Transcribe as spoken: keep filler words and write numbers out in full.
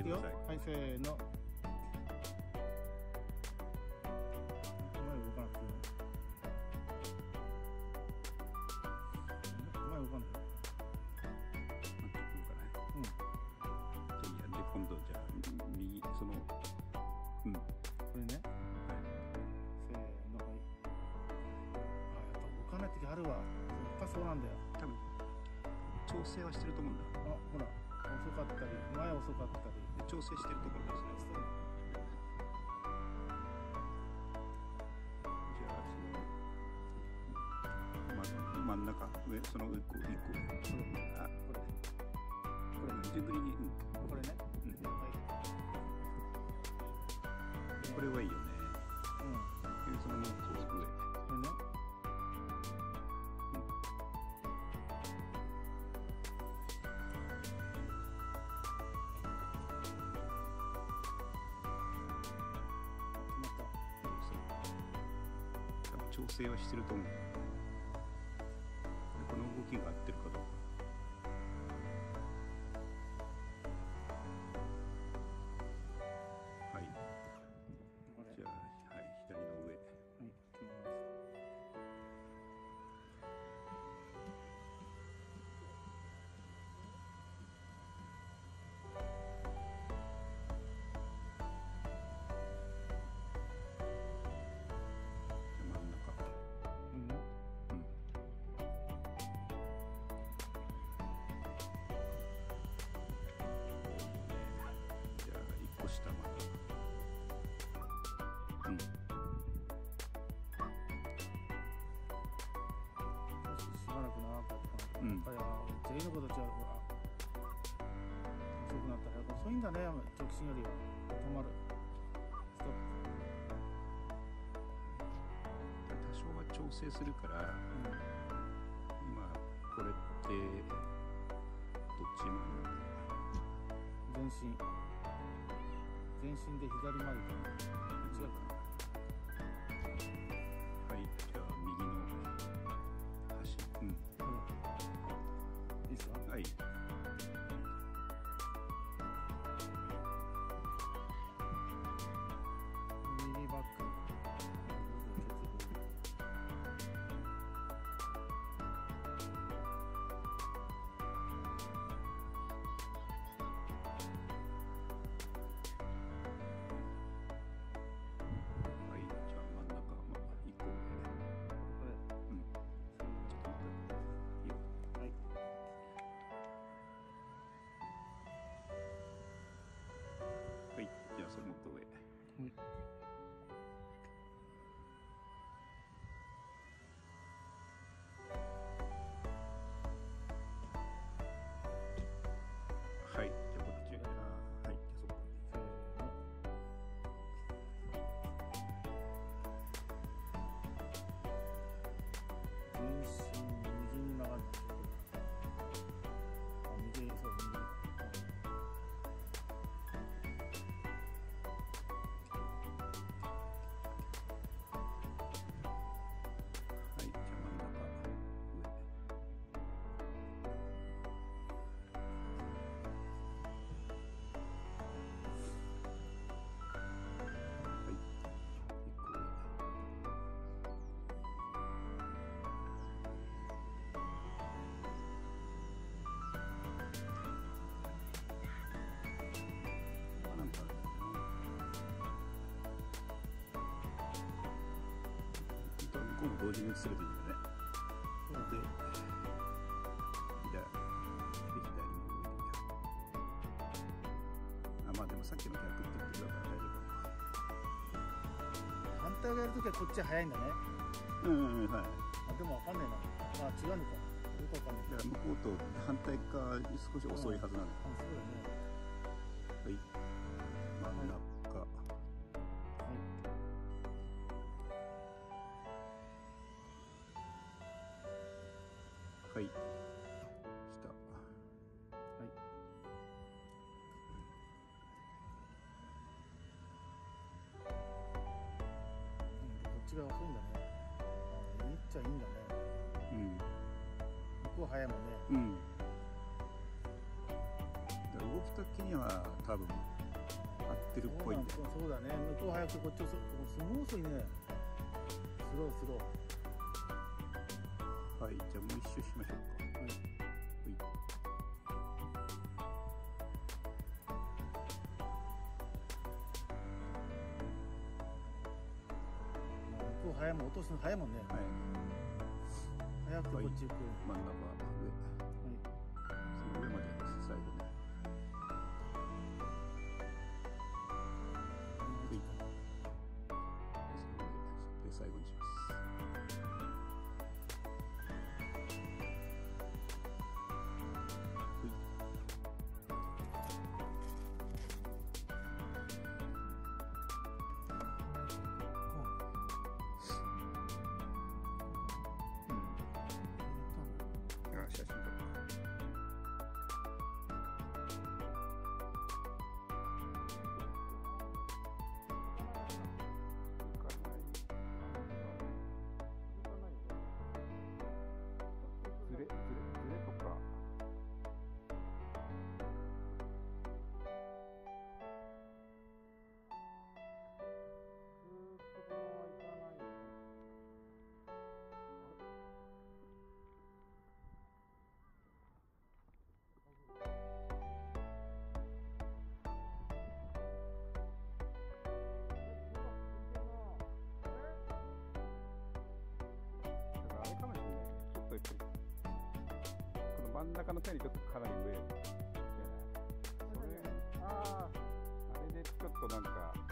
くよ。はい、せーの。前動かなくていいの？前動かない。 うん。じゃあいいや。で今度じゃあ右そのうんこれね。はい。せーの。はい。あ、やっぱ動かない時あるわ。やっぱそうなんだよ。 多分調整はしてると思うんだ。 あ、ほら遅かったり前遅かったり調整してるところですね。じゃあその、ま、真ん中上その一個一個あこれこれ順繰りに、うん、 これね、うん、はい、 これはいいよね。うん。そのもうこう上これね。調整はしてると思う。この動きが合ってるかどうか。はい。じゃあ、はい、左の上。はい、行きます。うん、やっぱり全員のこと違うから遅くなったら遅いんだね。直進よりは止まるストップ。多少は調整するから、うん、今これってどっちも前進前進で左回りかな。違うかな。はい、じゃあ右の端、うん、いいですか？はい。右バック。はい、じゃあ真ん中、まあ一個上。これ、うん。ちょっと待って。いいよ。はい。はい、じゃあそれもっと上。うん、はい、じゃあこっち。あ、はい、じゃあそこ。全身右に曲がって。あ、右、そう、右。同時に映せるといいよね。で、左、左の上で。あ、まあでもさっきの逆ってことだから大丈夫。反対側やるときはこっちは早いんだね。うんうんうん、はい。あ、でもわかんないな。あ、違うのか。よくわかんない。だから向こうと反対側少し遅いはずなんだ。あ、そうだよね。はい。真ん中。はい、下、はい、うん、こっちが遅いんだね。あ、いいっちゃいいんだね。うん。向こう早いもんね。うん。だから動き的には多分合ってるっぽいんだよ。 そうだね。向こう早くてこっち遅い。すごい遅いね。スロースロー。 はい、じゃあもう一周しましょうか。 はい。向こう早いもん、落とすの早いもんね。 はい。 早くてこっち行く。 真ん中上。その上までです、最後ね。で、最後にします。写真撮るか。ずれずれずれとか。あれかもしれないね。ちょっとやっぱりこの真ん中の線にちょっとかなり上じゃない。それあああれでちょっとなんか